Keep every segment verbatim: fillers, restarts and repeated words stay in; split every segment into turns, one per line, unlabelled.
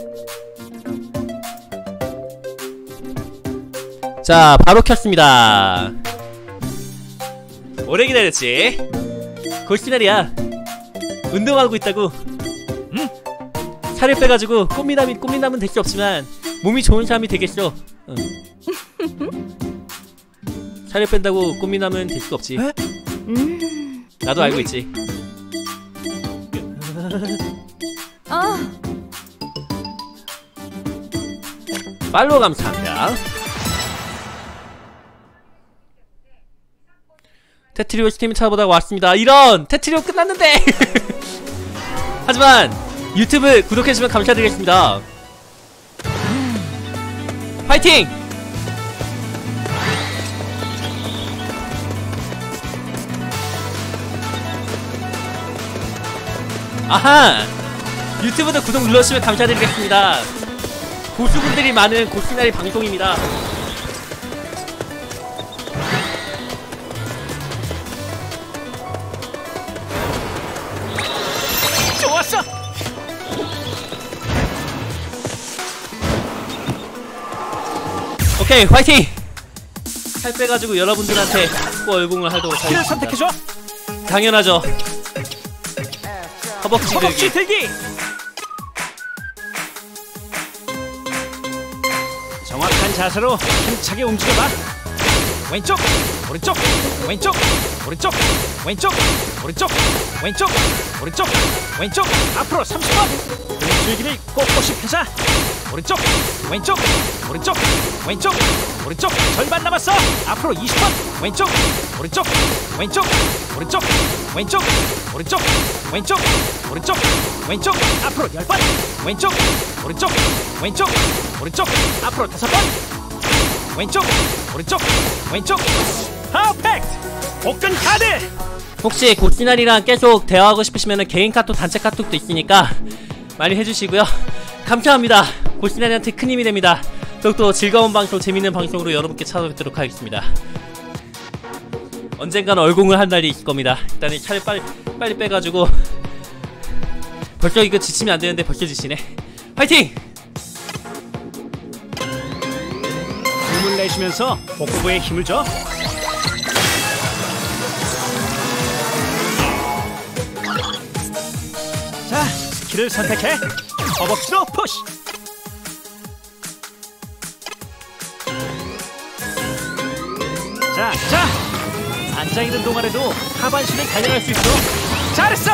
자, 바로 켰습니다. 오래 기다렸지? 골시나리야, 운동하고 있다고. 응? 살을 빼가지고 꽃미남이 꽃미남은 될 수 없지만 몸이 좋은 사람이 되겠어. 응. 살을 뺀다고 꽃미남은 될 수 없지. 음. 나도 알고 있지.
어.
팔로우 감사합니다. 테트리오 스팀 찾아보다가 왔습니다. 이런! 테트리오 끝났는데! 하지만 유튜브 구독해주시면 감사드리겠습니다. 파이팅! 아하! 유튜브도 구독 눌러주시면 감사드리겠습니다. 고수분들이 많은 고시나리 방송입니다.
좋았어!
오케이, 화이팅! 살 빼가지고 여러분들한테 꼭 얼공을 하도록 하겠습니다.
선택해줘!
당연하죠. 허벅지,
허벅지
들기!
들기! 정확한 자세로 힘차게 움직여봐. 왼쪽, 오른쪽, 왼쪽, 오른쪽, 왼쪽, 오른쪽, 왼쪽, 오른쪽, 왼쪽. 앞으로 삼십 번. 등줄기를 꼿꼿이 펴자. 오른쪽, 왼쪽, 오른쪽, 왼쪽, 오른쪽. 절반 남았어. 앞으로 이십 번. 왼쪽, 오른쪽, 왼쪽, 오른쪽, 왼쪽, 오른쪽, 왼쪽, 오른쪽, 왼쪽. 앞으로 열 번. 왼쪽, 오른쪽, 왼쪽, 오른쪽. 앞으로 다섯 번. 왼쪽, 오른쪽, 왼쪽. 퍼펙트! 복근 카드!
혹시 고시나리랑 계속 대화하고 싶으시면 개인 카톡, 단체 카톡도 있으니까 많이 해주시고요. 감사합니다. 고시나리한테 큰 힘이 됩니다. 더욱더 즐거운 방송, 재밌는 방송으로 여러분께 찾아뵙도록 하겠습니다. 언젠가는 얼공을 한 날이 있을 겁니다. 일단은 차를 빨리 빨리 빼가지고. 벌써 이거 지치면 안 되는데 벌써 지치네. 화이팅!
숨을 내쉬면서 복부에 힘을 줘. 자, 스킬을 선택해. 허벅지로 푸시. 자, 자. 앉아있는 동안에도 하반신을 단련할 수 있어. 잘했어.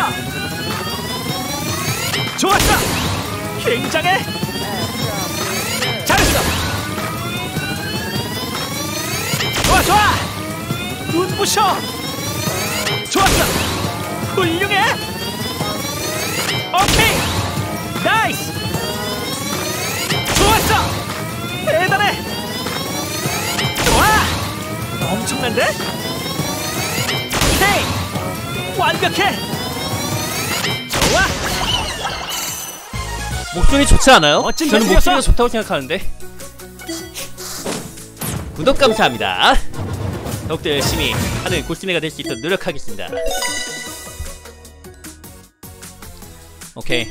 좋았어. 굉장해. 잘했어. 좋아, 좋아. 눈부셔. 좋았어. 훌륭해. 오케이. 나이스. 좋았어. 대단해. 좋아. 엄청난데? 오케이. 완벽해. 좋아.
목소리 좋지 않아요?
멋진
저는
연주였어.
목소리가 좋다고 생각하는데. 구독 감사합니다. 더욱더 열심히 하는 고시네가 될 수 있도록 노력하겠습니다. 오케이.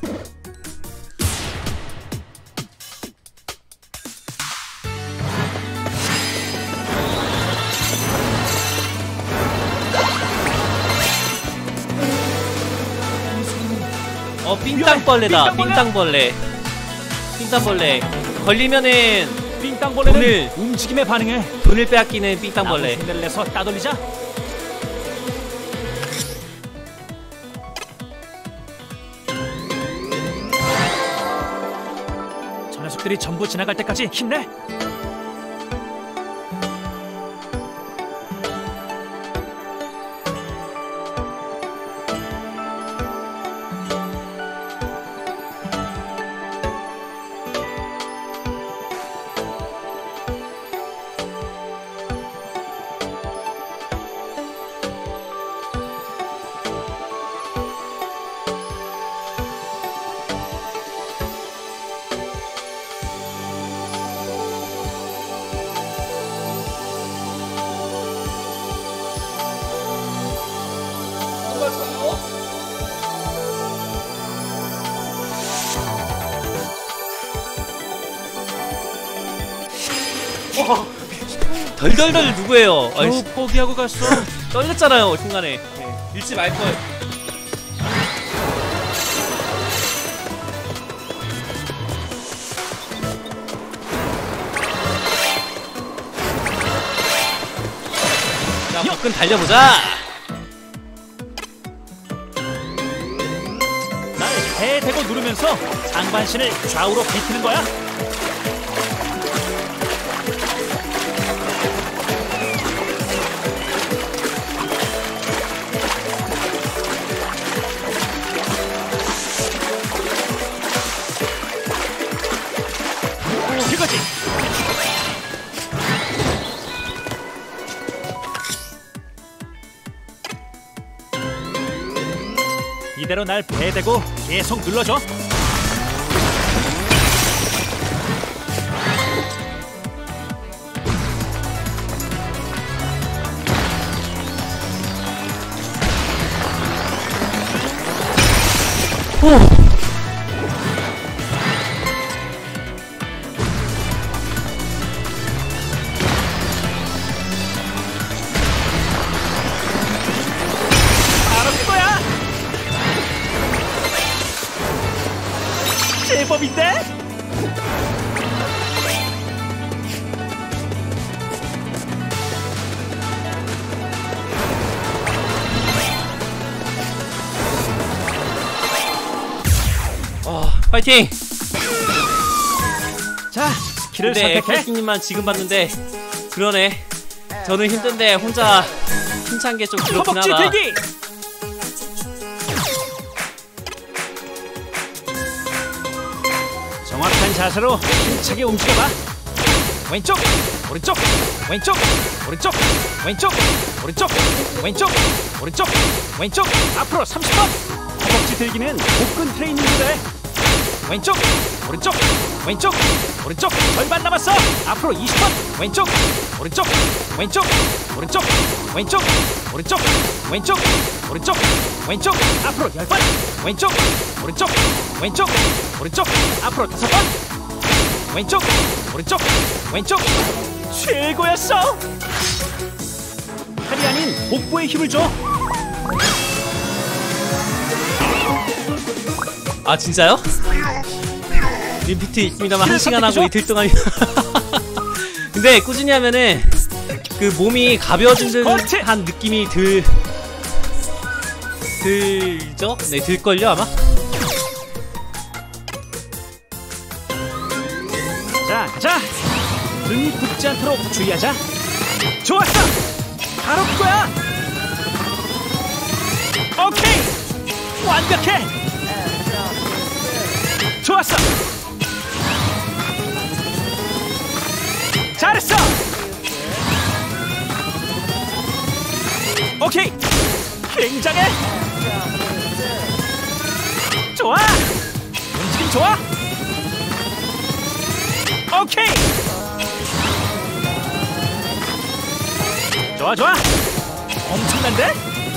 어, 삥땅벌레다. 삥땅벌레. 삥땅벌레. 걸리면은
삥땅벌레는
돈을-
움직임에 반응해.
돈을 빼앗기는 삥땅벌레.
손을 내서 따돌리자. 저 녀석들이 전부 지나갈 때까지 힘내.
어, 덜덜덜 누구예요?
겨우 포기하고 갔어.
떨렸잖아요 중간에. 네, 읽지 말걸. 자, 복근 달려보자.
날 배에 대고 누르면서 상반신을 좌우로 비트는 거야. 그거지. 이대로 날 배에 대고 계속 눌러줘.
오.
제법인데?
어, 파이팅!
자, 스킬을
근데
선택해.
에크스님만 지금 봤는데 그러네. 저는 힘든데 혼자 힘찬 게 좀 그렇긴
허벅지
하다.
들기. 정확한 자세로 힘차게 움직여봐. 왼쪽, 오른쪽, 왼쪽, 오른쪽, 왼쪽, 오른쪽, 왼쪽, 오른쪽, 왼쪽. 앞으로 삼십 번. 허벅지 들기는 복근 트레이닝도 돼. 왼쪽, 오른쪽, 왼쪽, 오른쪽. 절반 남았어. 앞으로 이십 번. 왼쪽, 오른쪽, 왼쪽, 오른쪽, 왼쪽, 오른쪽, 왼쪽, 오른쪽, 왼쪽. 앞으로 열 번. 왼쪽, 오른쪽, 왼쪽, 오른쪽. 앞으로 다섯 번. 왼쪽, 오른쪽, 왼쪽. 최고였어. 팔이 아닌 복부에 힘을 줘.
아 진짜요? 리피트 있습니다만 한 시간 하고 이틀 동안 근데 꾸준히 하면은 그 몸이 가벼워진 듯한 느낌이 들 들죠? 네 들걸요 아마?
자 가자. 등이 굽지 않도록 주의하자. 좋았어. 바로 그거야. 오케이. 완벽해. 좋았어. 잘했어. 오케이. 굉장해. 좋아. 움직임 좋아. 오케이. 좋아 좋아. 엄청난데?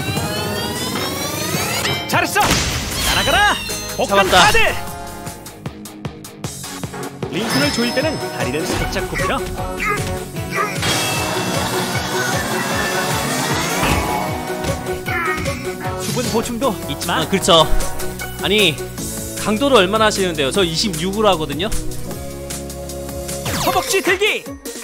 잘했어. 날아가라. 복근
잡았다.
카드. 링크를 조일 때는 다리를 살짝 굽히라. 수분 보충도 잊지 마.
아 그렇죠. 아니 강도를 얼마나 하시는데요? 저 이십육으로 하거든요.
허벅지 들기.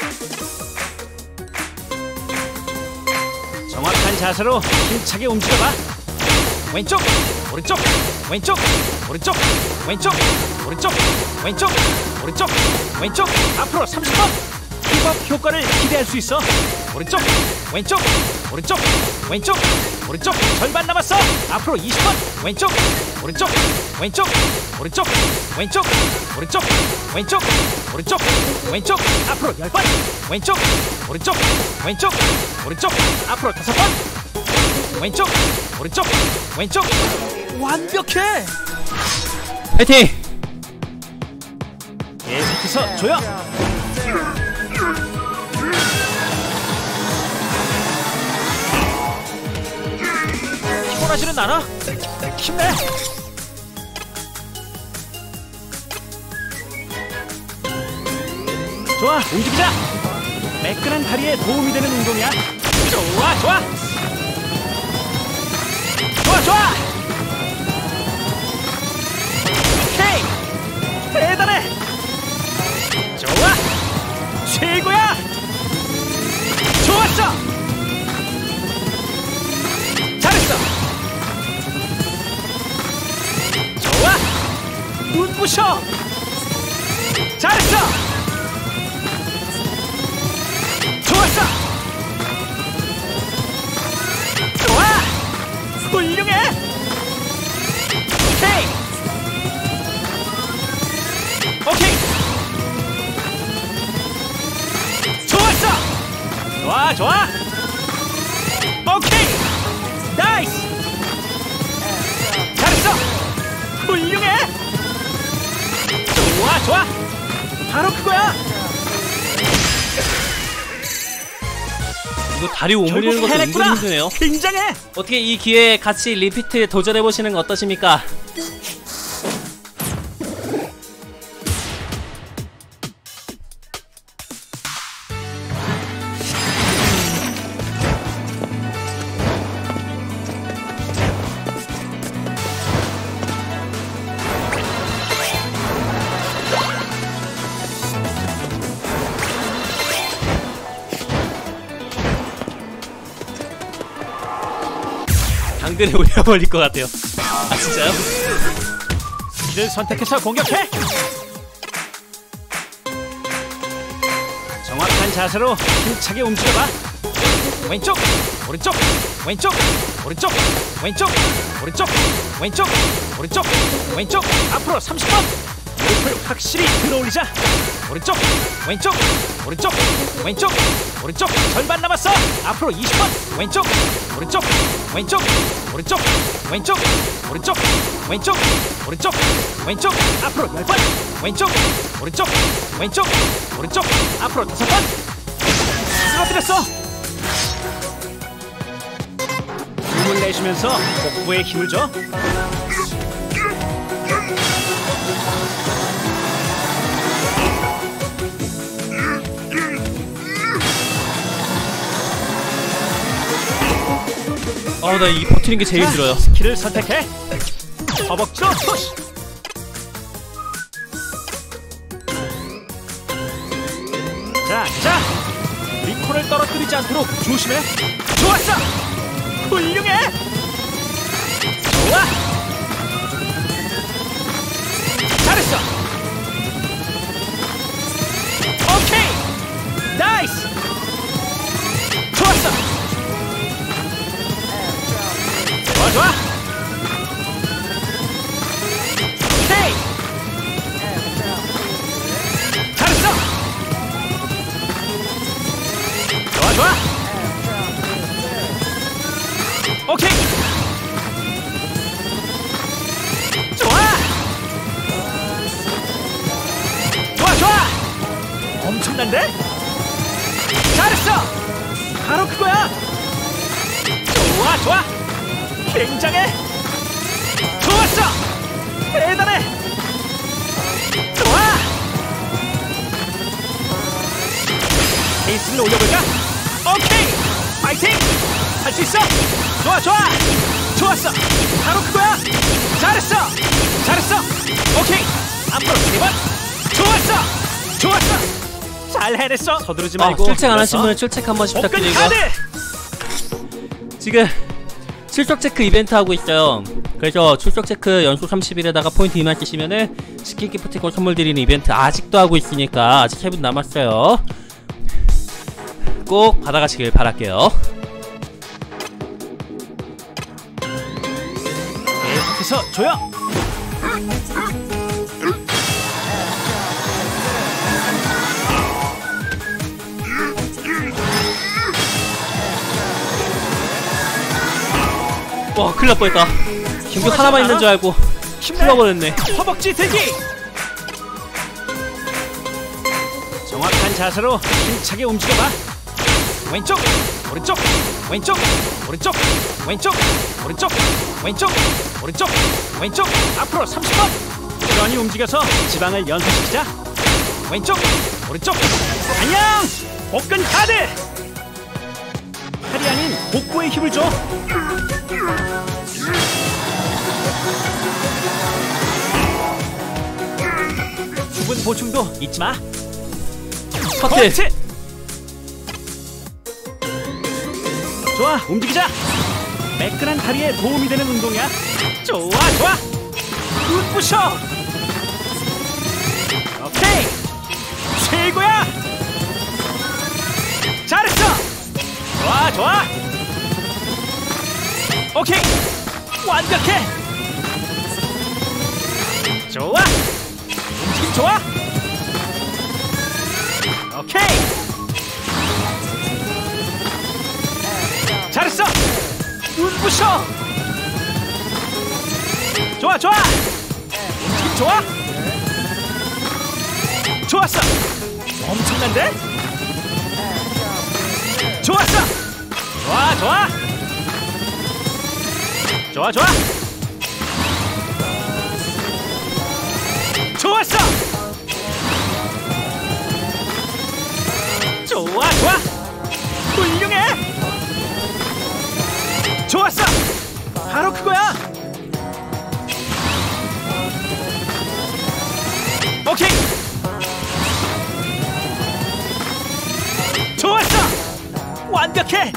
정확한 자세로 힘차게 움직여봐. 왼쪽, 오른쪽, 왼쪽, 오른쪽, 왼쪽, 오른쪽, 왼쪽, 오른쪽, 왼쪽. 앞으로 삼십 번. 힙업 효과를 기대할 수 있어. 오른쪽, 왼쪽, 오른쪽, 왼쪽, 오른쪽. 절반 남았어. 앞으로 이십 번. 왼쪽, 오른쪽, 왼쪽, 오른쪽, 왼쪽, 오른쪽, 왼쪽, 오른쪽, 왼쪽. 앞으로 열 번. 왼쪽, 오른쪽, 왼쪽, 오른쪽. 앞으로 다섯 번. 왼쪽, 오른쪽, 왼쪽. 완벽해.
파이팅!
계속해서 조여. 피곤하지는 않아? 힘내. 좋아, 움직이자. 매끈한 다리에 도움이 되는 운동이야. 좋아 좋아 좋아 좋아. 오케이, 대단해. 좋아, 최고야. 좋았어. 잘했어. 좋아, 눈부셔. 잘했어. 좋았어. 좋아, 훌륭해. 오케이 오케이. 좋았어. 좋아 좋아. 오케이, 나이스. 잘했어. 훌륭해. 좋아 좋아. 바로 그거야.
이거 다리 오므리는 것도 은근히 힘드네요.
굉장해.
어떻게 이 기회에 같이 리피트 도전해보시는 거 어떠십니까? 당근에 올려버릴 것 같아요. 아 진짜요?
스킬을 선택해서 공격해. 정확한 자세로 힘차게 움직여봐. 왼쪽, 오른쪽, 왼쪽, 오른쪽, 왼쪽, 오른쪽, 왼쪽, 오른쪽, 왼쪽. 앞으로 삼십 번. 무릎을 확실히 들어올리자. 오른쪽, 왼쪽, 오른쪽, 왼쪽, 오른쪽. 절반 남았어. 앞으로 이십 번. 왼쪽, 오른쪽, 왼쪽, 오른쪽, 왼쪽, 오른쪽, 왼쪽, 오른쪽, 왼쪽. 앞으로 열 번. 왼쪽, 오른쪽, 왼쪽, 오른쪽. 앞으로 다섯 번. 쓰러뜨렸어. 숨을 내쉬면서 복부에 힘을 줘.
아, 나 이 버티는 게 제일 힘들어요.
스킬을 선택해. 허벅지로 푸시. 자, 자. 리콘을 떨어뜨리지 않도록 조심해. 좋았어. 훌륭해. 좋아. 잘했어. 오케이. 나이스. 좋았어. 좋아 좋아. 오케이. 잘했어. 좋아 좋아. 오케이. 좋아. 좋아 좋아. 엄청난데? 잘했어. 바로 그거야. 좋아 좋아. 굉장해. 좋았어. 대단해. 좋아. 페이스를 올려볼까? 오케이. 파이팅. 할 수 있어. 좋아 좋아. 좋았어. 바로 그거야. 잘했어. 잘했어. 오케이. 앞으로 세 번. 좋았어. 좋았어. 잘 해냈어. 서두르지
아,
말고.
출첵 안 하신 분은 출첵 한 번씩
복근
부탁드리고.
카드.
지금 출석 체크 이벤트 하고 있어요. 그래서 출석 체크 연속 삼십 일에다가 포인트 이만 쓰시면은 스킨 기프티콘 선물 드리는 이벤트 아직도 하고 있으니까 아직 세 분 남았어요. 꼭 받아가시길 바랄게요.
계속해서 조용.
와, 큰일 날 뻔했다. 공격 하나만 있는 줄 알고 풀어버렸네.
허벅지 들기. 정확한 자세로 힘차게 움직여봐. 왼쪽, 오른쪽, 왼쪽, 오른쪽, 왼쪽, 오른쪽, 왼쪽, 오른쪽, 왼쪽. 앞으로 삼십 번. 부지런히 움직여서 지방을 연소시키자. 왼쪽, 오른쪽. 안녕. 복근 가드. 팔이 아닌 복부에 힘을 줘. 수분 보충도 잊지 마.
커트.
커트. 좋아, 움직이자. 매끈한 다리에 도움이 되는 운동이야. 좋아, 좋아. 굿부셔. 오케이. 최고야. 잘했어. 좋아, 좋아. 오케이. 완벽해. 좋아. 움직임 좋아. 오케이. 잘했어. 눈부셔. 좋아, 좋아. 움직임 좋아. 좋았어. 엄청난데? 좋았어. 좋아, 좋아. 좋아, 좋아. 좋았어. 좋아, 좋아. 훌륭해. 좋았어. 바로 그거야. 오케이. 좋았어. 완벽해.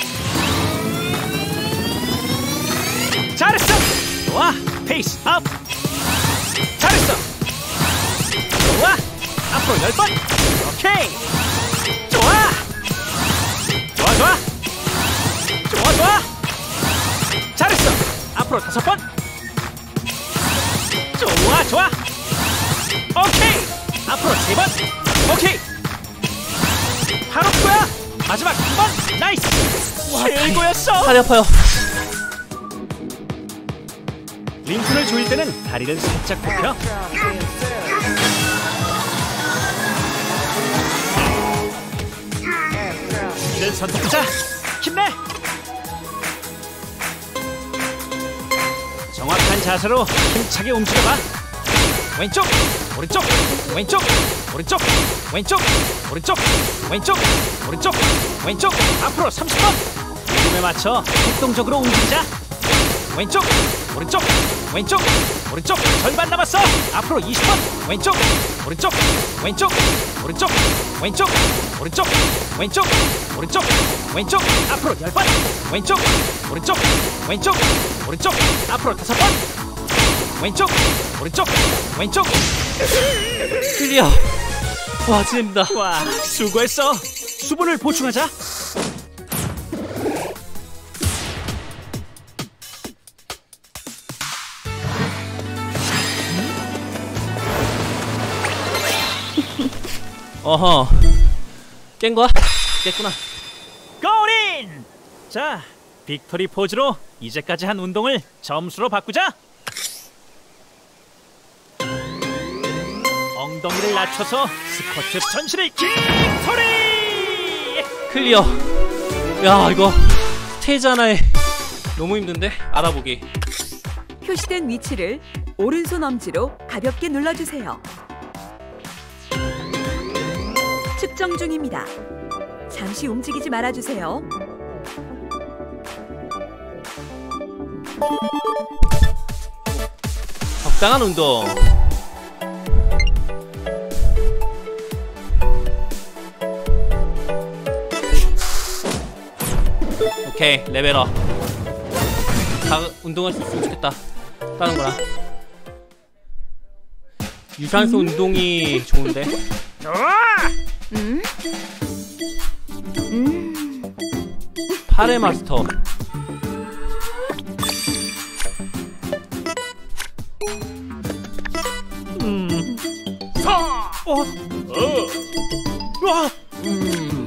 잘했어. 좋아. 페이스 업. 잘했어. 좋아. 앞으로 열 번. 오케이. 좋아. 좋아, 좋아. 좋아, 좋아. 잘했어. 앞으로 다섯 번. 좋아, 좋아. 오케이. 앞으로 세 번. 오케이. 바로 그거야. 마지막 한 번. 나이스. 최고였어.
다리 아파요.
링크를 조일 때는 다리를 살짝 굽혀. 이를 선택하자. 힘내. 정확한 자세로 힘차게 움직여봐. 왼쪽, 오른쪽, 왼쪽, 오른쪽, 왼쪽, 오른쪽, 왼쪽, 오른쪽, 왼쪽. 앞으로 삼십 번. 리듬에 맞춰 활동적으로 움직이자. 왼쪽, 오른쪽, 왼쪽, 오른쪽. 절반 남았어. 앞으로 이십 번. 왼쪽, 오른쪽, 왼쪽, 오른쪽, 왼쪽, 오른쪽, 왼쪽, 오른쪽, 왼쪽. 앞으로 열 번. 왼쪽, 오른쪽, 왼쪽, 오른쪽. 앞으로 다섯 번. 왼쪽, 오른쪽, 왼쪽.
클리어. 와, 진입니다.
와, 수고했어. 수분을 보충하자.
어허. 깬 거야? 깼구나.
고린! 자, 빅토리 포즈로 이제까지 한 운동을 점수로 바꾸자. 엉덩이를 낮춰서 스쿼트 전신을 빅토리!
클리어. 야, 이거 스테이지 하나에 너무 힘든데? 알아보기.
표시된 위치를 오른손 엄지로 가볍게 눌러주세요. 측정 중입니다. 잠시 움직이지 말아주세요.
적당한 운동. 오케이, 레벨업. 다 운동할 수 있으면 좋겠다. 다른 거랑 유산소 운동이 좋은데.
좋아!
음? 음.
팔의 마스터.
음. 사! 어? 어! 와!
음.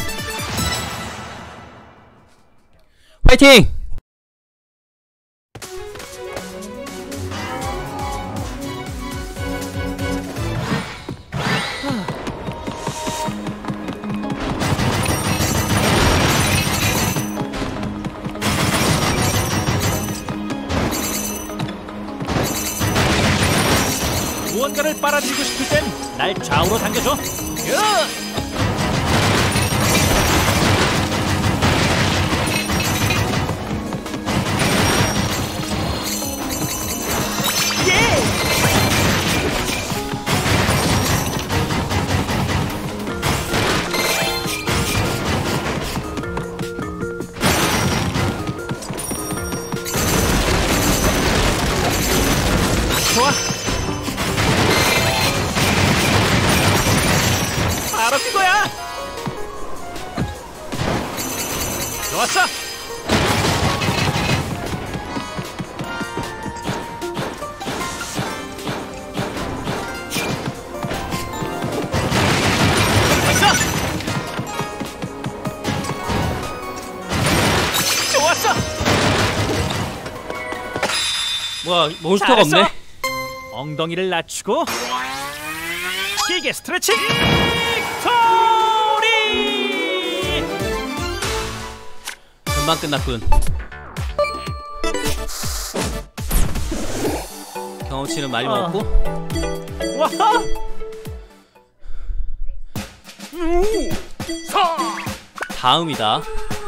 파이팅!
무언가를 빨아들이고 싶을 땐 날 좌우로 당겨줘. 으!
뭐야, 몬스터가
잘했어.
없네.
엉덩이를 낮추고 길게 스트레칭. 빅토리!
금방 끝났군. 경험치는 많이
어.
먹고.
와!
다음이다.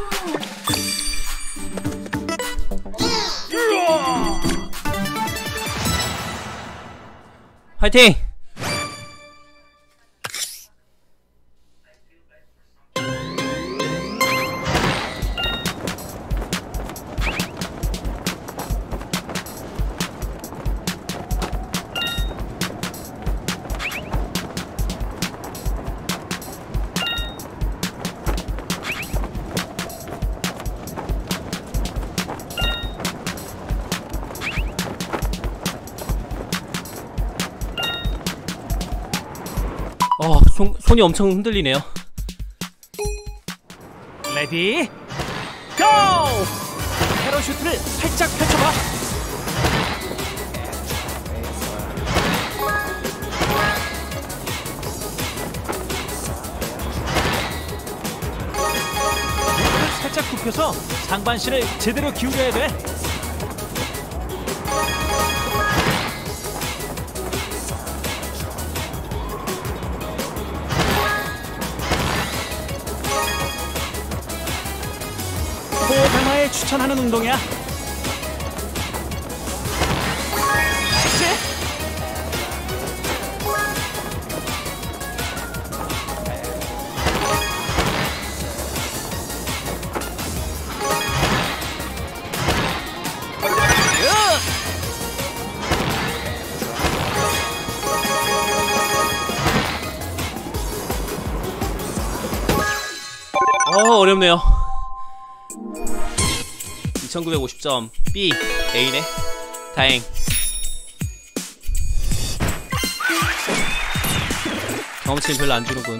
화이팅! 어, 손, 손이 엄청 흔들리네요.
레디 고! 패러슈트를 살짝 펼쳐봐. 무릎을 살짝 굽혀서 상반신을 제대로 기울여야 돼. 호흡 강화에 추천하는 운동이야. 나이스.
어, 어렵네요. 이천구백오십 점. B, A네. 다행. 경험치는 별로 안 주는군.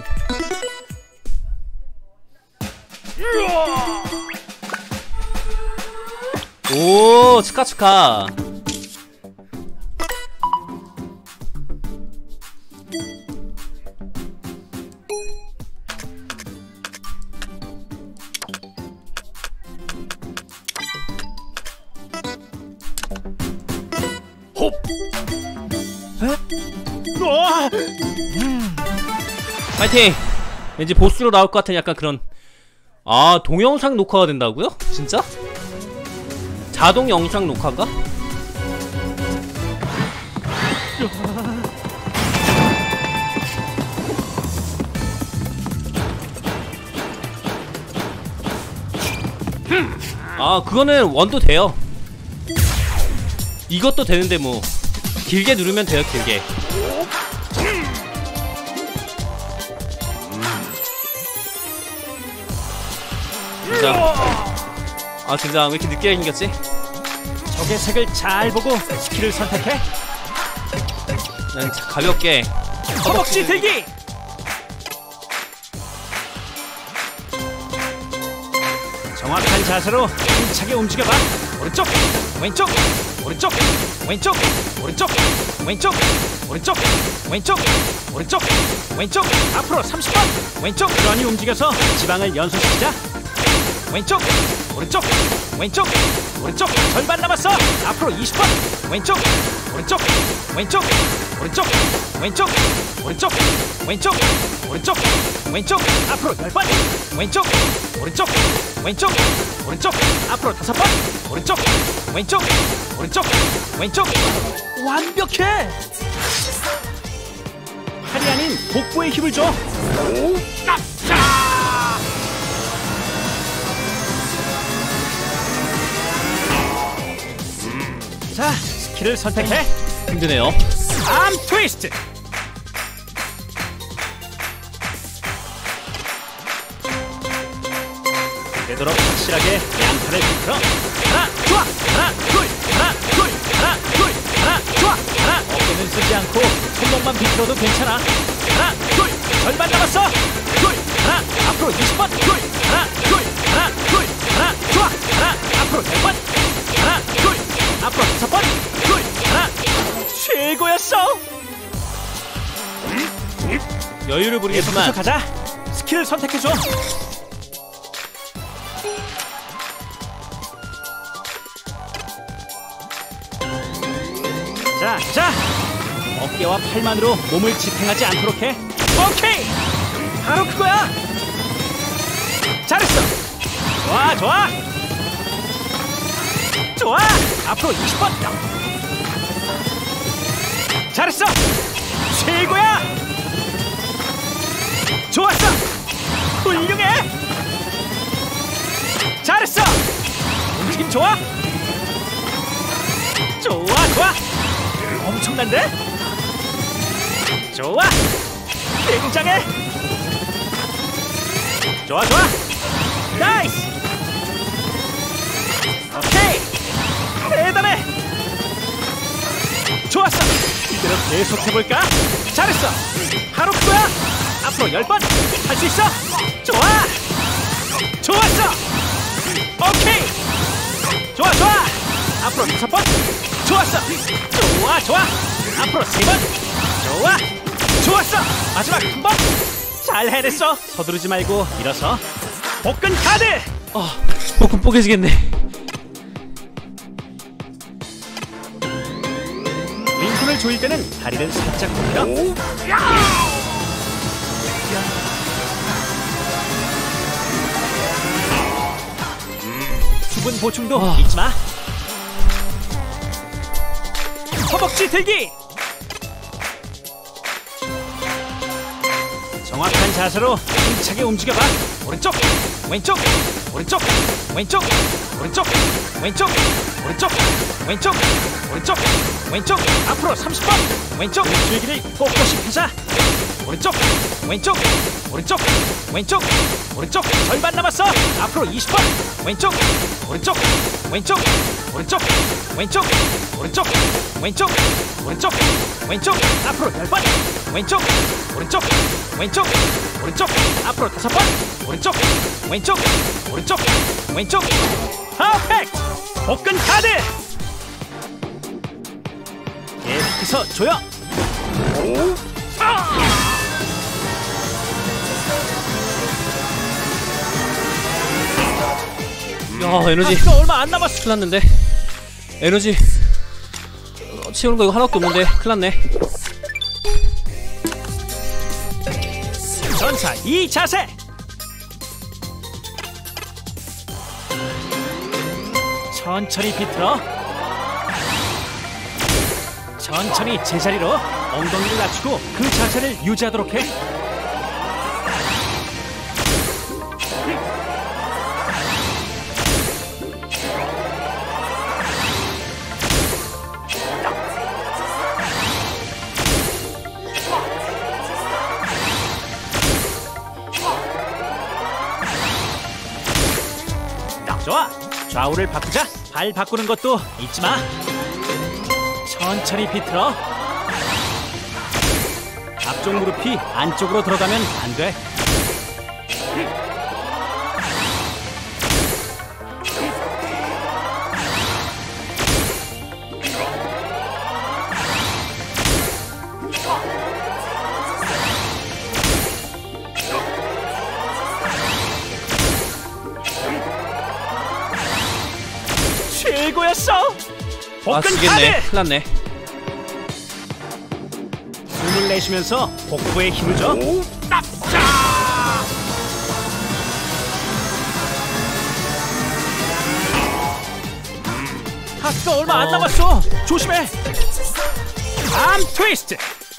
오, 축하축하.
홉. 에? 우와.
파이팅! 왠지 보스로 나올 것 같은 약간 그런. 아, 동영상 녹화가 된다고요? 진짜? 자동 영상 녹화인가? 아, 그거는 원도 돼요. 이것도 되는데 뭐 길게 누르면 돼요. 길게. 진짜. 아, 진짜 왜 이렇게 늦게 생겼지?
적의 색을 잘 보고 스킬을 선택해.
난 가볍게.
허벅지 들기. 정확한 자세로 힘차게 움직여봐. 오른쪽, 왼쪽, 오른쪽, 왼쪽, 오른쪽, 왼쪽, 오른쪽, 왼쪽, 오른쪽, 왼쪽. 앞으로 삼십 번. 왼쪽 부지런히 움직여서 지방을 연소시키자. 왼쪽, 오른쪽, 왼쪽, 오른쪽. 절반 남았어. 앞으로 이십 번. 왼쪽, 오른쪽, 왼쪽, 오른쪽, 왼쪽, 오른쪽, 왼쪽, 오른쪽, 왼쪽. 앞으로 열 번. 왼쪽, 오른쪽, 왼쪽, 오른쪽. 앞으로 다섯 번. 오른쪽, 왼쪽, 오른쪽, 왼쪽. 완벽해. 팔이 아닌 복부에 힘을 줘. 오, 깝자. 자, 스킬을 선택해.
힘드네요.
암 트위스트. 되도록 확실하게 양팔을 비틀어. 하나, 좋아. 하나, 둘, 하나, 둘, 하나, 둘, 하나, 좋아. 하나, 어깨는 쓰지 않고 손목만 비틀어도 괜찮아. 하나, 둘, 절반 남았어. 둘, 하나, 앞으로 이십 번. 둘, 하나, 둘, 하나, 둘, 하나, 좋아. 하나, 앞으로 열 번. 하나, 둘, 앞으로 다섯 번. 둘, 하나. 최고였어.
여유를 부리겠지만
가자. 스킬을 선택해줘. 자, 자. 어깨와 팔만으로 몸을 지탱하지 않도록 해. 오케이. 바로 그거야. 잘했어. 좋아, 좋아. 좋아. 앞으로 이십 번. 잘했어. 최고야. 좋았어. 훌륭해. 잘했어. 움직임 좋아. 좋아, 좋아. 엄청난데? 좋아. 굉장해. 좋아, 좋아. 나이스. 오케이. 대단해. 좋았어. 이대로 계속 해볼까? 잘했어. 바로 그거야. 앞으로 열 번. 할 수 있어. 좋아. 좋았어. 오케이. 좋아, 좋아. 앞으로 다섯 번. 좋았어. 좋아, 좋아. 앞으로 세 번. 좋아. 좋았어. 마지막 한 번. 잘 해냈어. 서두르지 말고 일어서. 복근 카드.
어, 복근 뽀개지겠네.
링콘을 조일 때는 다리를 살짝 돌려. 수분 보충도
아.
잊지 마. 허벅지 들기. 정확한 자세로 힘차게 움직여봐. 오른쪽, 왼쪽, 오른쪽, 왼쪽, 오른쪽, 왼쪽, 오른쪽, 왼쪽, 오른쪽, 왼쪽. 앞으로 삼십 번. 왼쪽 줄기를 꼿꼿이 펴자. 오른쪽, 왼쪽, 오른쪽, 왼쪽, 오른쪽. 절반 남았어. 앞으로 이십 번. 왼쪽, 오른쪽, 왼쪽, 오른쪽, 왼쪽, 오른쪽, 왼쪽, 오른쪽, 왼쪽. 앞으로 열 번. 왼쪽, 오른쪽, 왼쪽, 오른쪽. 앞으로 다섯 번. 오른쪽, 왼쪽, 오른쪽, 왼쪽. 퍼펙트. 복근 카드. 계속해서 조여.
야, 에너지
이거 얼마 안 남았어.
큰일 났는데. 에너지 어, 채우는 거 이거 하나밖에 없는데 큰일 났네.
전사 이 자세. 천천히 비틀어. 천천히 제자리로 엉덩이를 낮추고 그 자세를 유지하도록 해. 좋아. 좌우를 바꾸자. 발 바꾸는 것도 잊지 마. 천천히 비틀어. 앞쪽 무릎이 안쪽으로 들어가면 안 돼. 최고였어.
아,
복근
지겠네.
카드.
큰일 났네.
숨을 내쉬면서 복부에 힘을 줘. 하트가 얼마 안
어.
남았어. 조심해. 암 트위스트.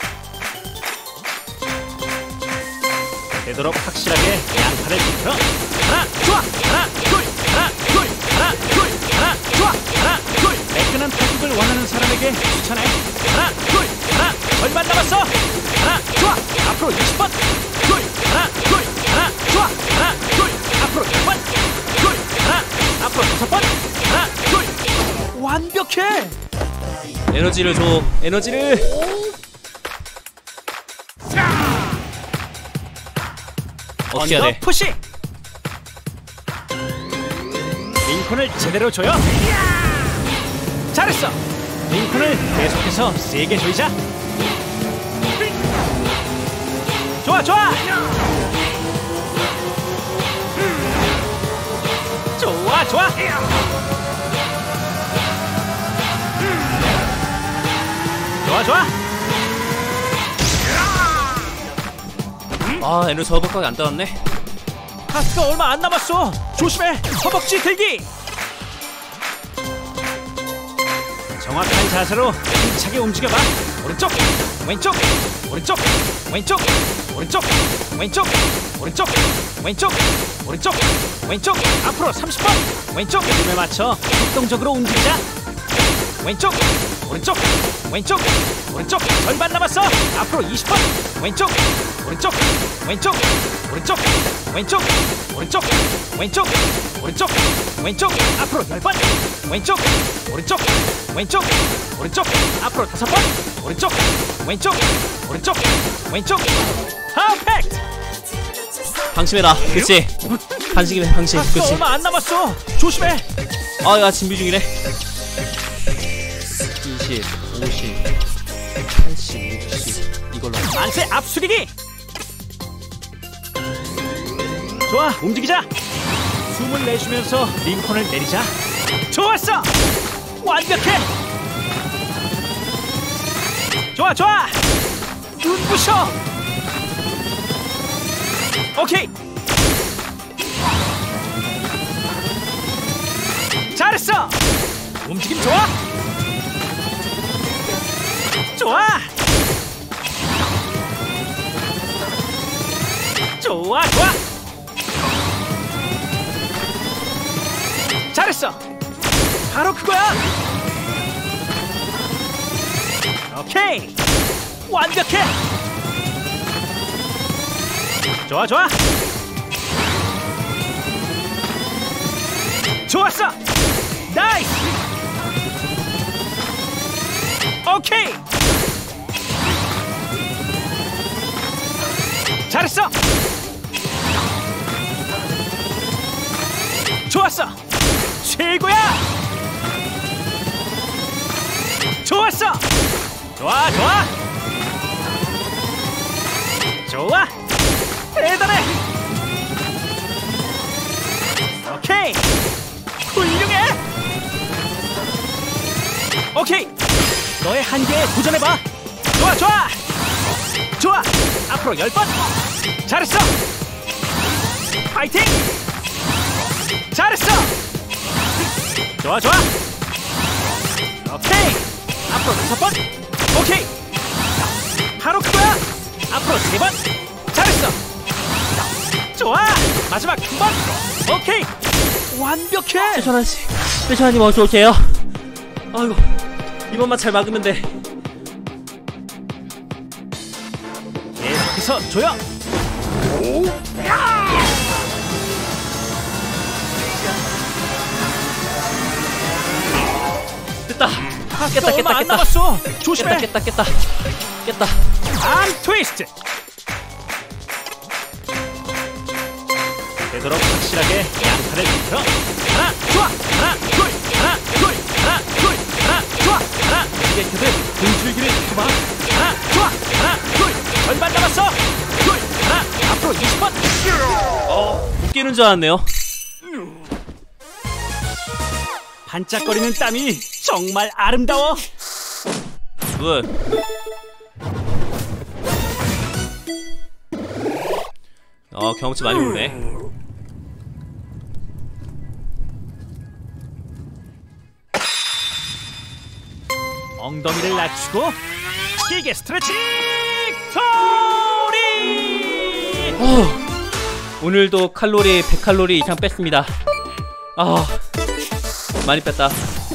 되도록 확실하게 양팔을 비틀어. 하나, 좋아. 하나, 둘, 하나, 둘, 하나, 둘, 하나, 좋아. 하나, 둘. 매끈한 팔뚝을 원하는 사람에게 추천해. 하나, 둘, 하나. 절반 남았어. 하나, 좋아. 앞으로 이십 번. 둘, 하나, 둘, 하나, 좋아. 하나, 둘. 앞으로 열 번. 둘, 하나. 앞으로 다섯 번. 하나, 둘. 완벽해.
에너지를 줘. 에너지를. 어떻게 해야
언더
돼?
푸시. 링콘을 제대로 줘요. 잘했어. 링컨을 계속해서 세게 조이자. 좋아 좋아. 좋아 좋아. 좋아 좋아.
아, 에너지 허벅하게 안 따랐네.
카스가 얼마 안 남았어. 조심해. 허벅지 들기. 정확한 자세로 힘차게 움직여봐. 오른쪽 왼쪽 오른쪽 왼쪽 오른쪽 왼쪽 오른쪽 왼쪽 오른쪽 왼쪽 앞으로 삼십 번. 왼쪽 리듬에 맞춰 활동적으로 움직이자. 왼쪽 오른쪽 왼쪽 오른쪽 절반 남았어. 앞으로 이십 번. 왼쪽 오른쪽 왼쪽 오른쪽 왼쪽 오른쪽 왼쪽 오른쪽 왼쪽 앞으로 열 번. 왼쪽 오른쪽 왼쪽 오른쪽 앞으로 다섯 번. 오른쪽 왼쪽 오른쪽 왼쪽. 퍼펙트.
방심해라. 그렇지. 반식이네, 방심.
카스가
그렇지.
얼마 안 남았어. 조심해.
아, 야, 준비 중이래. 이십, 오십, 팔십, 육십. 이걸로.
만세 앞수리기. 좋아, 움직이자. 숨을 내쉬면서 링컨을 내리자. 좋았어. 완벽해. 좋아 좋아. 눈부셔. 오케이. 잘했어. 움직임 좋아. 좋아. 좋아 좋아. 잘했어. 바로 그거야. 오케이. 완벽해. 좋아 좋아. 좋았어. 나이스. 오케이. 잘했어. 좋았어. 최고야. 좋았어. 좋아 좋아. 좋아. 대단해. 오케이. 훌륭해. 오케이. 너의 한계에 도전해봐. 좋아 좋아. 좋아. 앞으로 열 번. 잘했어. 파이팅. 잘했어. 좋아 좋아. 오케이. 앞으로 다섯 번. 오케이. 바로 그거야. 앞으로 세 번. 잘했어. 좋아. 마지막 한 번. 오케이. 완벽해.
세션아씨, 세션아님 어서 오세요. 아이고, 이번만 잘 막으면 돼.
계속해서 조여.
됐다.
아,
깼다, 깼다,
얼마 안
깼다.
남았어. 조심해.
깼다, 깼다, 깼다. 깼다.
암 트위스트. 되도록 확실하게 양팔을 비틀어. 하나, 좋아. 하나, 둘, 하나, 둘, 하나, 둘, 하나, 좋아. 하나, 이게 등줄기를 펴봐. 하나, 좋아. 하나, 둘, 절반 남았어. 둘, 하나, 앞으로 이십 번.
어, 웃기는 줄 알았네요.
반짝거리는 땀이 정말 아름다워.
굿. 어, 경험치 많이 오네.
엉덩이를 낮추고 길게 스트레칭. 소리.
어, 오늘도 칼로리 백 칼로리 이상 뺐습니다. 아, 많이 뺐다.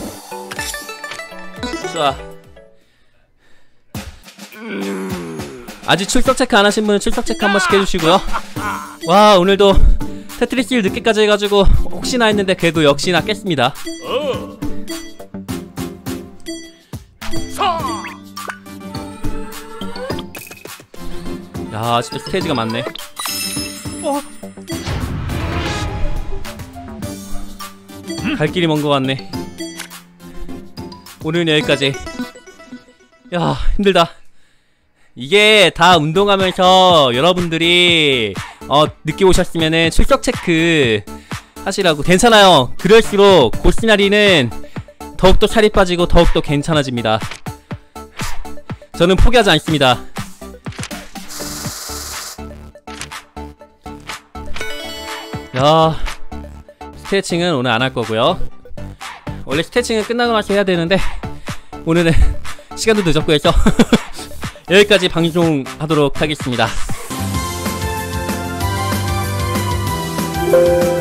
좋아. 아직 출석 체크 안 하신 분은 출석 체크 한 번씩 해주시고요. 와, 오늘도 테트리스를 늦게까지 해가지고 혹시나 했는데 그래도 역시나 깼습니다. 야, 진짜 스테이지가 많네.
어?
갈 길이 먼 것 같네. 오늘은 여기까지. 야, 힘들다. 이게 다 운동하면서 여러분들이 어 늦게 오셨으면은 출석 체크 하시라고. 괜찮아요. 그럴수록 고시나리는 더욱더 살이 빠지고 더욱더 괜찮아집니다. 저는 포기하지 않습니다. 야, 스트레칭은 오늘 안 할 거고요. 원래 스트레칭은 끝나고 나서 해야 되는데 오늘은 시간도 늦었고 해서 여기까지 방송하도록 하겠습니다.